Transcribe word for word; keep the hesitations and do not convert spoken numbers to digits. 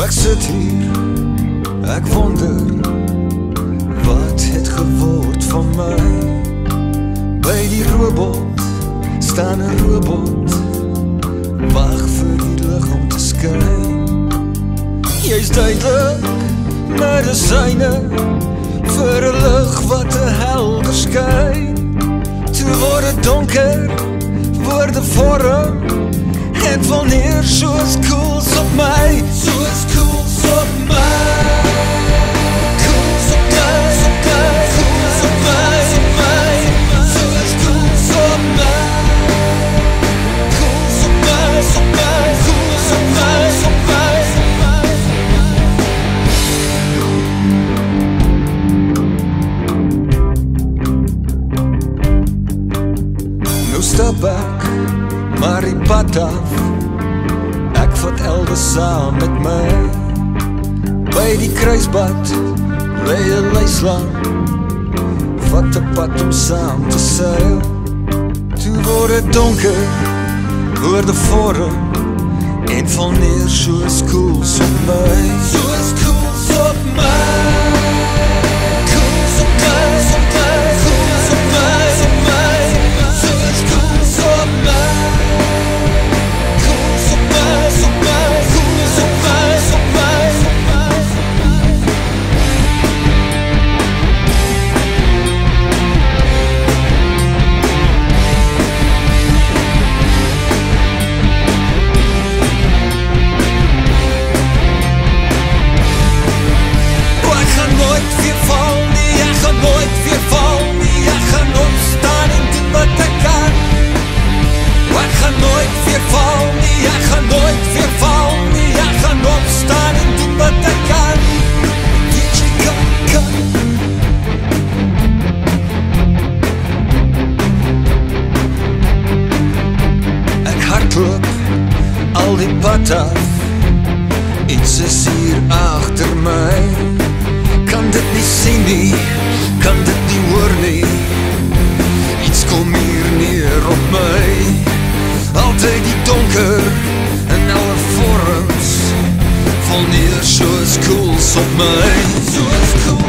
Ek sit hier, ek wonder, wat het geword van my? By die robot, staan 'n robot, wag vir die lig om te skyn. Jy's duidelik, medisyne, vir 'n lig wat te helder skyn. Toe word het donker, woorde vorm, en val neer soos koels op my, soos koels op my. Koels op my, op my, koels op my, op my, soos koels op my. Koels op my, op my, koels op my, op my, op my. Nou stap ek maar die pad af, ek vat elders saam met my. By die kruisbad, lê 'n lyslang, vat 'n pad om saam te seil. Toe word het donker, hoor die vorm, en val neer soos koels op my, soos koels op my. Koels op my, op my, koels op my, op my, soos koels op my. Al die pad af, iets is hier agter my. Kan dit nie sien nie, kan dit nie hoor nie, iets kom hier neer op my. Altyd die donker, in alle vorms, val neer soos koels op my, soos koels.